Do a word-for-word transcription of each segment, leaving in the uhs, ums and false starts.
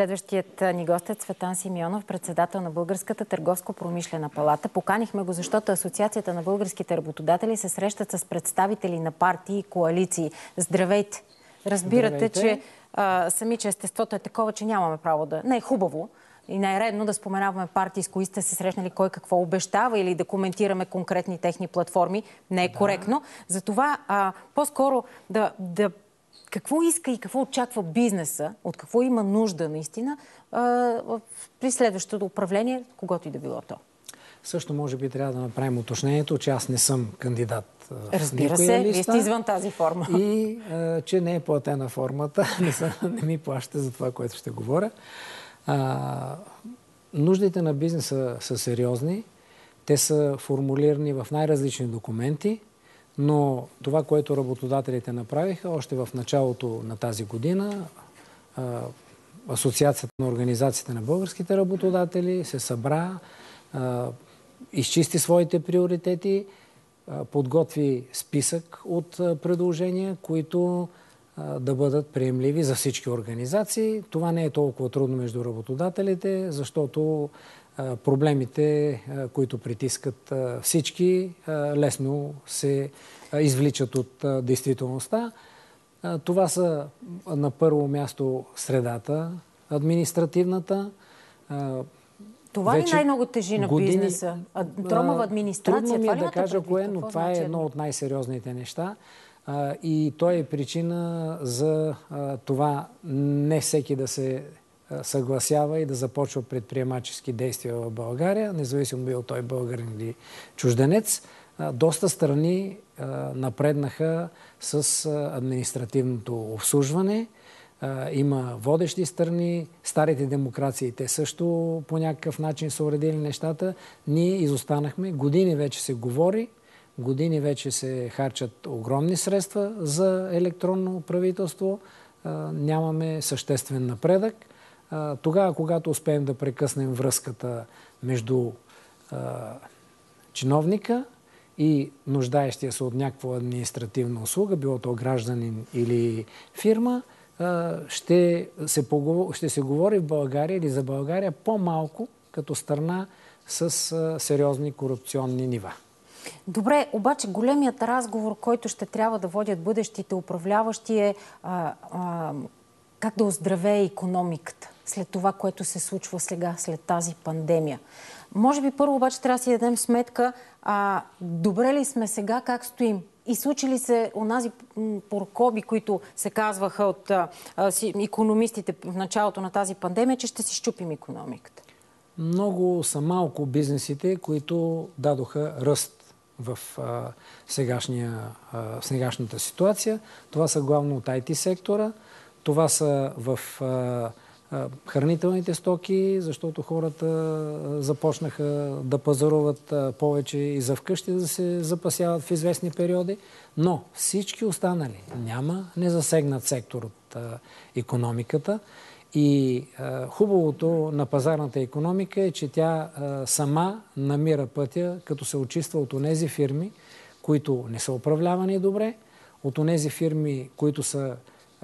Следващият ни гост е Цветан Симеонов, председател на Българската търговско-промишлена палата. Поканихме го, защото Асоциацията на българските работодатели се срещат с представители на партии и коалиции. Здравейте! Разбирате, Здравейте. че а, сами, че естеството е такова, че нямаме право да... Не е хубаво и не е редно да споменаваме партии, с кои сте се срещнали, кой какво обещава или да коментираме конкретни техни платформи. Не е да. коректно. Затова а, по-скоро да... да какво иска и какво очаква бизнеса, от какво има нужда наистина при следващото управление, когато и да било то? Също може би трябва да направим уточнението, че аз не съм кандидат в Разбира се, листа, вие сте извън тази форма. И а, че не е платена формата, не, са, не ми плащате за това, което ще говоря. А, нуждите на бизнеса са сериозни. Те са формулирани в най-различни документи. Но това, което работодателите направиха още в началото на тази година, Асоциацията на организациите на българските работодатели се събра, изчисти своите приоритети, подготви списък от предложения, които да бъдат приемливи за всички организации. Това не е толкова трудно между работодателите, защото проблемите, които притискат всички, лесно се извличат от действителността. Това са на първо място средата, административната. Това ли най-много тежи на години... бизнеса? Тромава администрация? Трудно ми е да кажа кое, но това значи? е едно от най-сериозните неща. И то е причина за това не всеки да се съгласява и да започва предприемачески действия в България, независимо бил той българин или чужденец. Доста страни напреднаха с административното обслужване. Има водещи страни, старите демокрации, те също по някакъв начин са уредили нещата. Ние изостанахме. Години вече се говори, години вече се харчат огромни средства за електронно правителство. Нямаме съществен напредък. Тогава, когато успеем да прекъснем връзката между а, чиновника и нуждаещия се от някаква административна услуга, било то гражданин или фирма, а, ще, се поговор... ще се говори в България или за България по-малко като страна с а, сериозни корупционни нива. Добре, обаче големият разговор, който ще трябва да водят бъдещите управляващи е а, а, как да оздравее икономиката след това, което се случва сега, след тази пандемия. Може би първо обаче трябва да си дадем сметка, а, добре ли сме сега, как стоим? И случи ли се онази прокоби, които се казваха от а, а, си, икономистите в началото на тази пандемия, че ще си щупим икономиката? Много са малко бизнесите, които дадоха ръст в а, сегашния, а, сегашната ситуация. Това са главно от ай ти сектора. Това са в а, а, хранителните стоки, защото хората а, започнаха да пазаруват а, повече и за вкъщи да се запасяват в известни периоди. Но всички останали няма незасегнат сектор от а, икономиката. И а, хубавото на пазарната икономика е, че тя а, сама намира пътя, като се очиства от онези фирми, които не са управлявани добре, от онези фирми, които са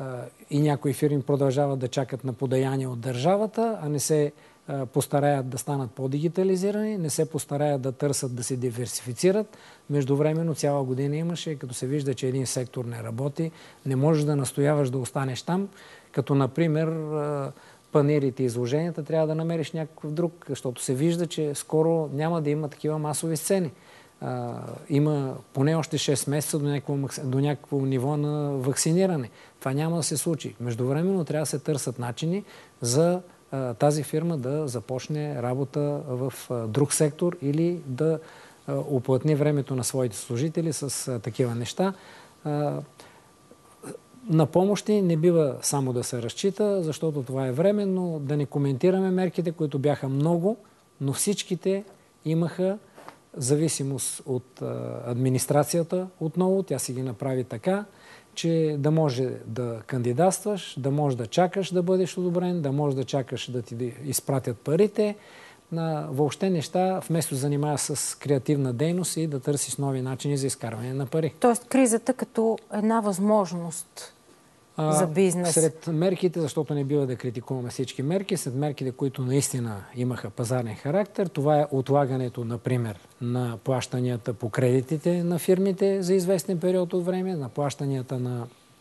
и някои фирми продължават да чакат на подаяние от държавата, а не се постараят да станат по-дигитализирани, не се постараят да търсят да се диверсифицират. Междувременно цяла година имаше, като се вижда, че един сектор не работи, не можеш да настояваш да останеш там, като например панерите и изложенията, трябва да намериш някакъв друг, защото се вижда, че скоро няма да има такива масови сцени. Uh, има поне още шест месеца до някакво, до някакво ниво на вакциниране. Това няма да се случи. Междувременно трябва да се търсят начини за uh, тази фирма да започне работа в uh, друг сектор или да uh, уплътни времето на своите служители с uh, такива неща. Uh, на помощи не бива само да се разчита, защото това е временно. Да не коментираме мерките, които бяха много, но всичките имаха зависимост от а, администрацията отново. Тя си ги направи така, че да може да кандидатстваш, да може да чакаш да бъдеш одобрен, да може да чакаш да ти изпратят парите. На въобще неща, вместо да занимава с креативна дейност и да търсиш нови начини за изкарване на пари. Тоест кризата като една възможност за бизнес? Сред мерките, защото не бива да критикуваме всички мерки, сред мерките, които наистина имаха пазарен характер, това е отлагането, например, на плащанията по кредитите на фирмите за известен период от време, на плащанията на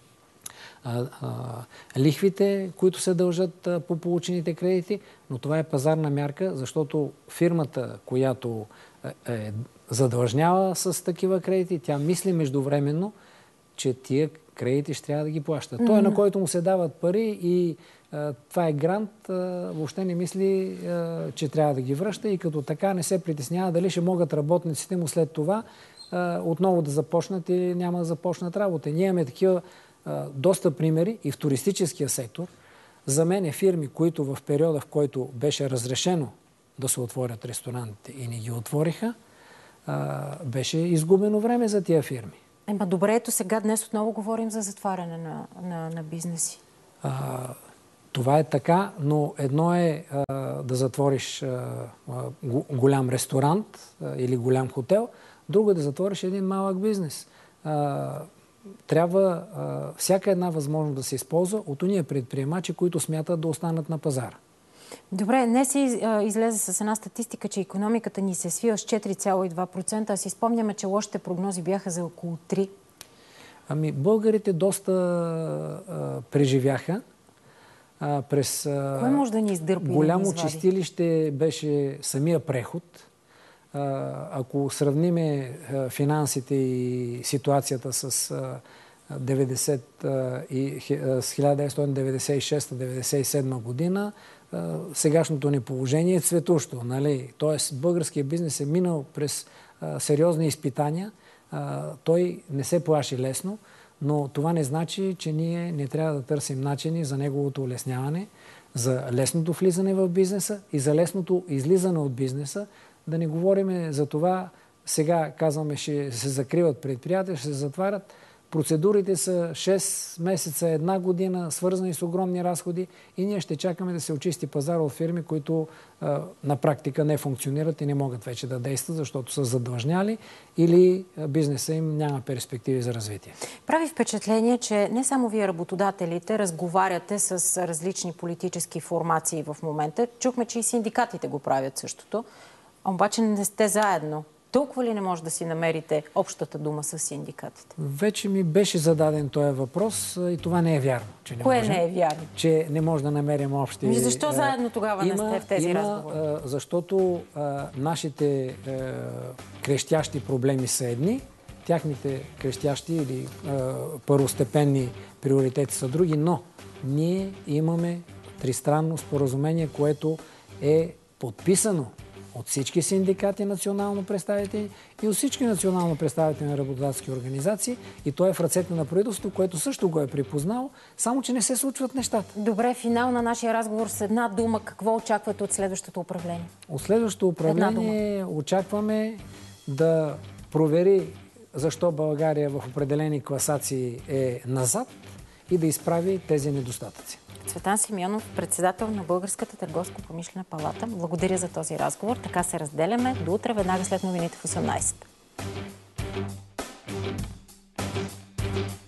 а, а, лихвите, които се дължат а, по получените кредити, но това е пазарна мярка, защото фирмата, която е задължнява с такива кредити, тя мисли междувременно, че тия кредити ще трябва да ги плащат. Mm-hmm. Той, на който му се дават пари и а, това е грант, а, въобще не мисли, а, че трябва да ги връща и като така не се притеснява дали ще могат работниците му след това а, отново да започнат или няма да започнат работа. Ние имаме такива а, доста примери и в туристическия сектор. За мен е фирми, които в периода, в който беше разрешено да се отворят ресторантите и не ги отвориха, а, беше изгубено време за тия фирми. Ема добре, ето сега днес отново говорим за затваряне на, на, на бизнеси. А, това е така, но едно е а, да затвориш а, а, голям ресторант а, или голям хотел, друго е да затвориш един малък бизнес. А, трябва а, всяка една възможност да се използва от уния предприемачи, които смятат да останат на пазара. Добре, днес излезе с една статистика, че икономиката ни се свива с четири цяло и две процента, а си спомняме, че лошите прогнози бяха за около три процента. Ами, българите доста а, преживяха. А, през, а, Кой може да ни издърпи? голямо да чистилище беше самия преход. А, ако сравниме а, финансите и ситуацията с а, деветдесет, а, и, а, с хиляда деветстотин деветдесет и шеста - деветдесет и седма година, сегашното ни положение е цветущо. Нали? Тоест, българският бизнес е минал през а, сериозни изпитания. А, той не се плаши лесно, но това не значи, че ние не трябва да търсим начини за неговото улесняване, за лесното влизане в бизнеса и за лесното излизане от бизнеса. Да не говорим за това, сега казваме, ще се закриват предприятия, ще се затварят. Процедурите са шест месеца, една година, свързани с огромни разходи и ние ще чакаме да се очисти пазар от фирми, които а, на практика не функционират и не могат вече да действат, защото са задлъжняли или бизнеса им няма перспективи за развитие. Прави впечатление, че не само вие работодателите разговаряте с различни политически формации в момента. Чухме, че и синдикатите го правят същото, а обаче не сте заедно. Толкова ли не може да си намерите общата дума с синдикатите? Вече ми беше зададен този въпрос и това не е вярно. Че не Кое можем, не е вярно? Че не може да намерим общи... И защо заедно тогава има, не сте в тези има, разговори? А, защото а, нашите а, крещящи проблеми са едни, тяхните крещящи или а, първостепенни приоритети са други, но ние имаме тристранно споразумение, което е подписано от всички синдикати национално представители и от всички национално представители на работодателски организации и то е в ръцете на правителството, което също го е припознало, само че не се случват нещата. Добре, финал на нашия разговор с една дума. Какво очаквате от следващото управление? От следващото управление очакваме да провери защо България в определени класации е назад и да изправи тези недостатъци. Цветан Симеонов, председател на Българската търговско-промишлена палата. Благодаря за този разговор. Така се разделяме. До утре, веднага след новините в осемнайсет.